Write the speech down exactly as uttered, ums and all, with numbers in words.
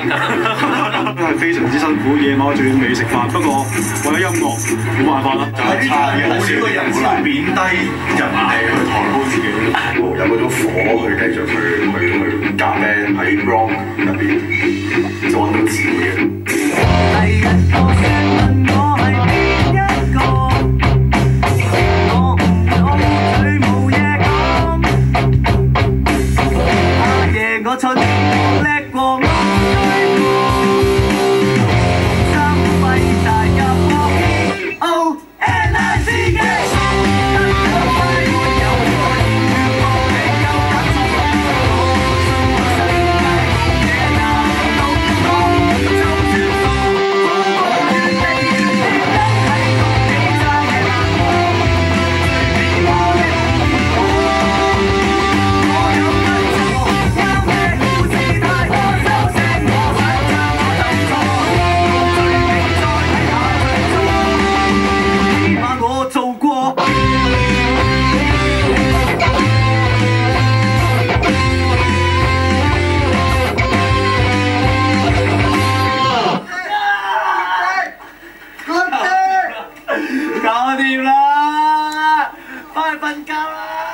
啊！ 真係非常之辛苦，夜晚仲要未食飯，不過為咗音樂冇辦法啦。就係差嘅，冇少個人先貶低人哋去抬高自己，有嗰種火去繼續去去去夾 band 喺 rock 入邊就揾到自己嘅。第一個問我係邊一個？我唔講佢冇嘢講，阿爺我蠢，我叻過我追過，三費大入波 ，O N I C K。搞掂啦，翻去瞓覺啦。